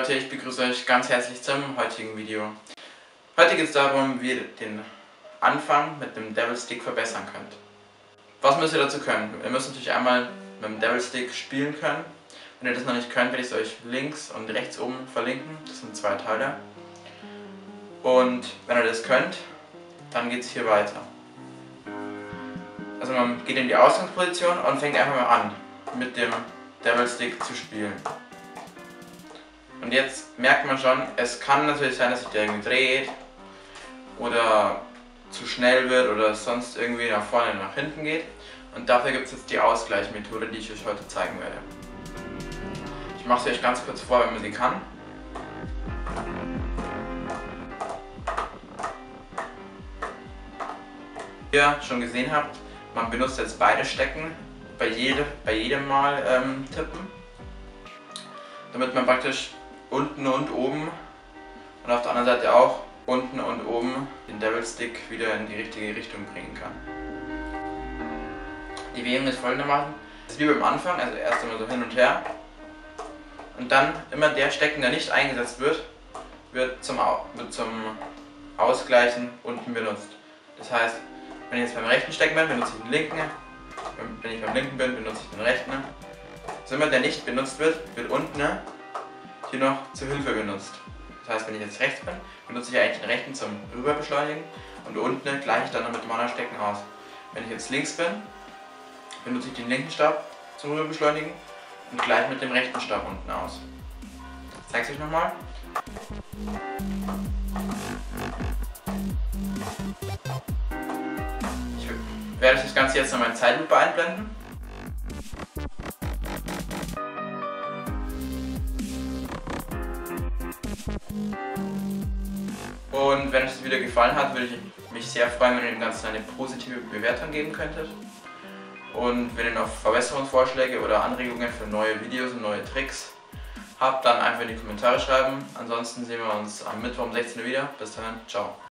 Leute, ich begrüße euch ganz herzlich zum heutigen Video. Heute geht es darum, wie ihr den Anfang mit dem Devil Stick verbessern könnt. Was müsst ihr dazu können? Ihr müsst natürlich einmal mit dem Devil Stick spielen können. Wenn ihr das noch nicht könnt, werde ich es euch links und rechts oben verlinken. Das sind 2 Teile. Und wenn ihr das könnt, dann geht es hier weiter. Also man geht in die Ausgangsposition und fängt einfach mal an, mit dem Devil Stick zu spielen. Und jetzt merkt man schon, es kann natürlich sein, dass sich der irgendwie dreht oder zu schnell wird oder sonst irgendwie nach vorne und nach hinten geht. Und dafür gibt es jetzt die Ausgleichsmethode, die ich euch heute zeigen werde. Ich mache sie euch ganz kurz vor, wenn man sie kann. Wie ihr schon gesehen habt, man benutzt jetzt beide Stecken bei jedem Mal tippen, damit man praktisch unten und oben und auf der anderen Seite auch unten und oben den Devil Stick wieder in die richtige Richtung bringen kann. Die Bewegung ist folgendermaßen, das ist wie beim Anfang, also erst einmal so hin und her und dann immer der Stecken, der nicht eingesetzt wird, wird zum Ausgleichen unten benutzt. Das heißt, wenn ich jetzt beim rechten Stecken bin, benutze ich den linken, wenn ich beim linken bin, benutze ich den rechten. Also immer der nicht benutzt wird, wird unten hier noch zur Hilfe benutzt. Das heißt, wenn ich jetzt rechts bin, benutze ich eigentlich den rechten zum Rüberbeschleunigen und unten gleiche ich dann noch mit dem anderen Stecken aus. Wenn ich jetzt links bin, benutze ich den linken Stab zum Rüberbeschleunigen und gleiche mit dem rechten Stab unten aus. Ich zeige es euch nochmal. Ich werde euch das Ganze jetzt nochmal in Zeitlupe einblenden. Und wenn euch das Video gefallen hat, würde ich mich sehr freuen, wenn ihr dem Ganzen eine positive Bewertung geben könntet. Und wenn ihr noch Verbesserungsvorschläge oder Anregungen für neue Videos und neue Tricks habt, dann einfach in die Kommentare schreiben. Ansonsten sehen wir uns am Mittwoch um 16 Uhr wieder. Bis dahin, ciao.